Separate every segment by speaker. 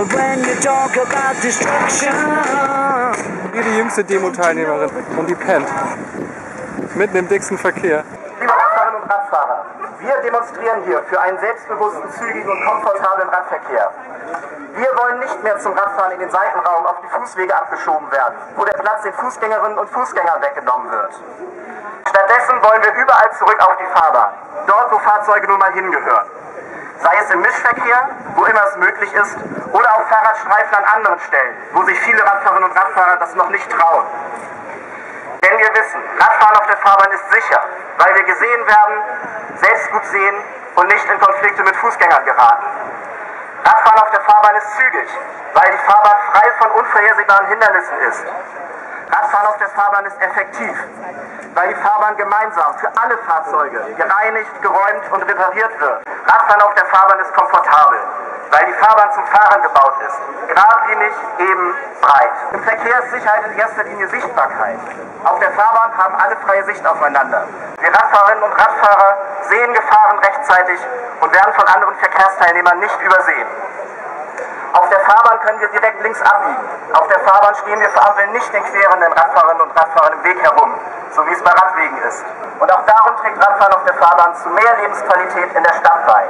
Speaker 1: when you talk about destruction.
Speaker 2: Hier die jüngste Demo-Teilnehmerin und die pennt. Mitten im dicksten Verkehr.
Speaker 3: Liebe Radfahrerinnen und Radfahrer, wir demonstrieren hier für einen selbstbewussten, zügigen und komfortablen Radverkehr. Wir wollen nicht mehr zum Radfahren in den Seitenraum auf die Fußwege abgeschoben werden, wo der Platz den Fußgängerinnen und Fußgängern weggenommen wird. Stattdessen wollen wir überall zurück auf die Fahrbahn, dort wo Fahrzeuge nun mal hingehören. Sei es im Mischverkehr, wo immer es möglich ist, oder auf Fahrradstreifen an anderen Stellen, wo sich viele Radfahrerinnen und Radfahrer das noch nicht trauen. Denn wir wissen, Radfahren auf der Fahrbahn ist sicher, weil wir gesehen werden, selbst gut sehen und nicht in Konflikte mit Fußgängern geraten. Radfahren auf der Fahrbahn ist zügig, weil die Fahrbahn frei von unvorhersehbaren Hindernissen ist. Radfahren auf der Fahrbahn ist effektiv, weil die Fahrbahn gemeinsam für alle Fahrzeuge gereinigt, geräumt und repariert wird. Radfahren auf der Fahrbahn ist komfortabel, weil die Fahrbahn zum Fahren gebaut ist, geradlinig, eben, breit. Im Verkehr ist Sicherheit in erster Linie Sichtbarkeit. Auf der Fahrbahn haben alle freie Sicht aufeinander. Wir Radfahrerinnen und Radfahrer sehen Gefahren rechtzeitig und werden von anderen Verkehrsteilnehmern nicht übersehen. Auf der Fahrbahn können wir direkt links abbiegen. Auf der Fahrbahn stehen wir für Ampeln nicht den querenden Radfahrerinnen und Radfahrern im Weg herum, so wie es bei Radwegen ist. Und auch darum trägt Radfahren auf der Fahrbahn zu mehr Lebensqualität in der Stadt bei.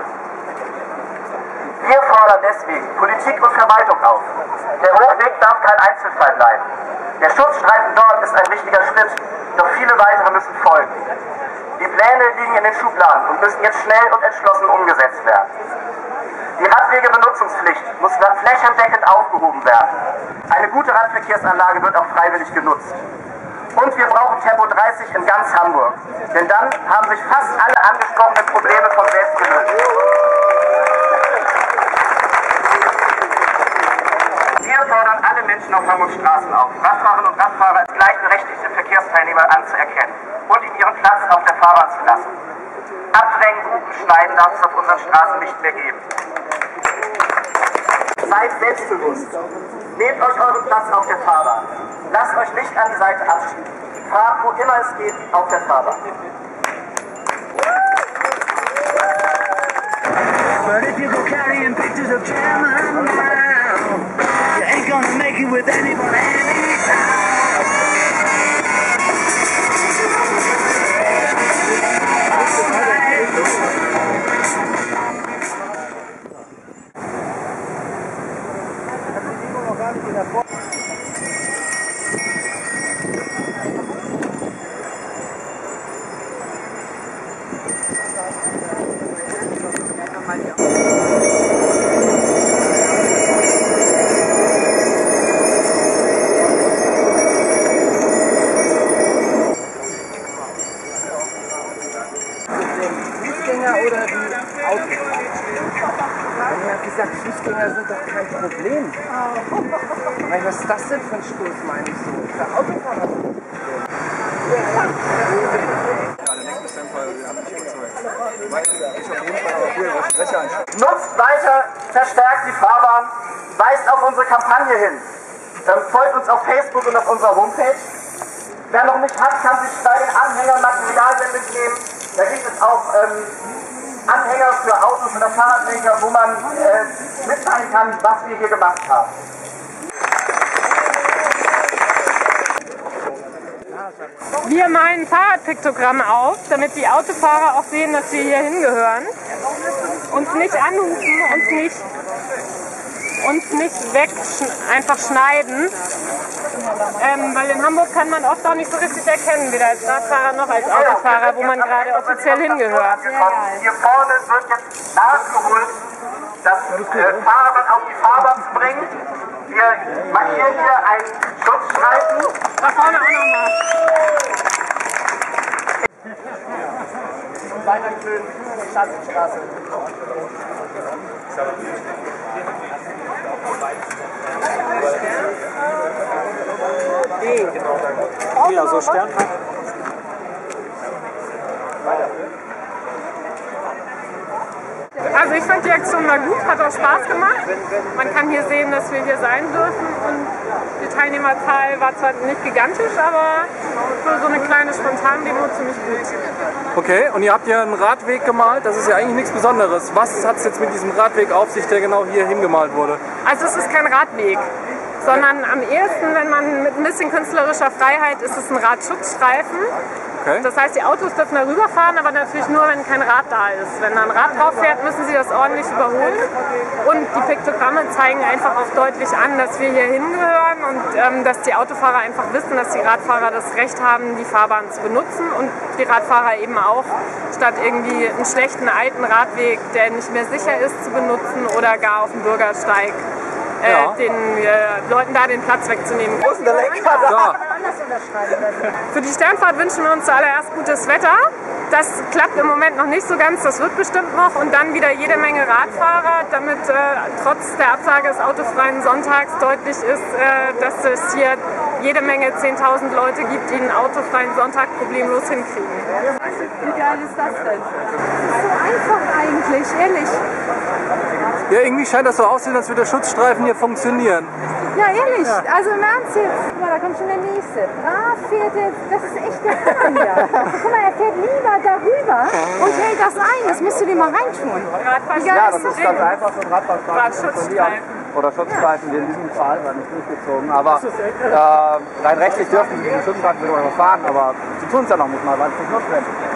Speaker 3: Wir fordern deswegen Politik und Verwaltung auf. Der Hochweg darf kein Einzelfall bleiben. Der Schutzstreifen dort ist ein wichtiger Schritt, doch viele weitere müssen folgen. Die Pläne liegen in den Schubladen und müssen jetzt schnell und entschlossen umgesetzt werden. Die Radwegebenutzungspflicht muss flächendeckend aufgehoben werden. Eine gute Radverkehrsanlage wird auch freiwillig genutzt. Und wir brauchen Tempo 30 in ganz Hamburg. Denn dann haben sich fast alle angesprochenen Probleme von selbst gelöst. Wir fordern alle Menschen auf Hamburgs Straßen auf, Radfahrerinnen und Radfahrer als gleichberechtigte Verkehrsteilnehmer anzuerkennen und ihnen ihren Platz auf der Fahrbahn zu lassen. Abdrängen, Hupen, Schneiden darf es auf unseren Straßen nicht mehr geben. Seid selbstbewusst. Nehmt euch euren Platz auf der Fahrbahn. Lasst euch nicht an die Seite abschieben. Fahrt, wo immer es geht, auf der Fahrbahn.
Speaker 1: But if you go carrying pictures of German now, you ain't gonna make it with anyone anytime.
Speaker 4: Fußgänger oder die Autofahrer? Er hat gesagt, Fußgänger sind doch kein Problem. Weil was ist das denn für ein Stoß, meine ich so? Ich sag, Autofahrer sind ein Problem.
Speaker 3: Nutzt weiter, verstärkt die Fahrbahn, weist auf unsere Kampagne hin. Folgt uns auf Facebook und auf unserer Homepage. Wer noch nicht hat, kann sich bei den Anhängern Materialien mitnehmen. Da gibt es auch Anhänger für Autos oder Fahrradlenker, wo man mitteilen kann, was wir hier gemacht haben.
Speaker 5: Wir malen Fahrradpiktogramme auf, damit die Autofahrer auch sehen, dass wir hier hingehören. Uns nicht anrufen, uns nicht einfach schneiden. Weil in Hamburg kann man oft auch nicht so richtig erkennen, weder als Radfahrer noch als Autofahrer, wo man gerade offiziell hingehört.
Speaker 3: Hier vorne wird jetzt nachgeholt, das Fahrrad auf die Fahrbahn zu bringen. Wir markieren hier einen Schutzstreifen.
Speaker 5: Da vorne auch nochmal.
Speaker 4: Und weiter schön die Schanzenstraße.
Speaker 2: Ja, so Stern.
Speaker 5: Also ich fand die Aktion mal gut, hat auch Spaß gemacht. Man kann hier sehen, dass wir hier sein dürfen und die Teilnehmerzahl war zwar nicht gigantisch, aber für so eine kleine Spontandemo ziemlich gut.
Speaker 2: Okay, und ihr habt ja einen Radweg gemalt, das ist ja eigentlich nichts Besonderes. Was hat es jetzt mit diesem Radweg auf sich, der genau hier hingemalt wurde?
Speaker 5: Also es ist kein Radweg, sondern am ehesten, wenn man mit ein bisschen künstlerischer Freiheit, ist es ein Radschutzstreifen.
Speaker 2: Okay.
Speaker 5: Das heißt, die Autos dürfen da rüberfahren, aber natürlich nur, wenn kein Rad da ist. Wenn da ein Rad drauf fährt, müssen sie das ordentlich überholen. Und die Piktogramme zeigen einfach auch deutlich an, dass wir hier hingehören und dass die Autofahrer einfach wissen, dass die Radfahrer das Recht haben, die Fahrbahn zu benutzen und die Radfahrer eben auch, statt irgendwie einen schlechten alten Radweg, der nicht mehr sicher ist, zu benutzen oder gar auf dem Bürgersteig den Leuten da den Platz wegzunehmen.
Speaker 2: Ja.
Speaker 5: Für die Sternfahrt wünschen wir uns zuallererst gutes Wetter. Das klappt im Moment noch nicht so ganz, das wird bestimmt noch. Und dann wieder jede Menge Radfahrer, damit trotz der Absage des autofreien Sonntags deutlich ist, dass es hier jede Menge 10.000 Leute gibt, die einen autofreien Sonntag problemlos hinkriegen.
Speaker 6: Wie geil ist das denn? Das ist so einfach eigentlich, ehrlich.
Speaker 2: Ja, irgendwie scheint das so aussehen, als würde der Schutzstreifen hier funktionieren.
Speaker 6: Ja, ehrlich, also im Ernst jetzt. Guck mal, da kommt schon der nächste. Brav fährt jetzt, das ist echt der Hammer hier. Guck mal, er fährt lieber darüber und hält das ein, das musst du dir mal reintun. Wie geil
Speaker 3: Ja,
Speaker 6: ist
Speaker 3: das
Speaker 6: das
Speaker 3: ist ganz einfach so ein Radfahrstreifen
Speaker 5: Schutzstreifen.
Speaker 3: oder Schutzstreifen, die in diesem Fall war nicht durchgezogen. Aber rein rechtlich dürfen sie diesen Schutzstreifen sogar noch fahren, aber sie tun es ja noch nicht mal, weil es nicht notwendig ist.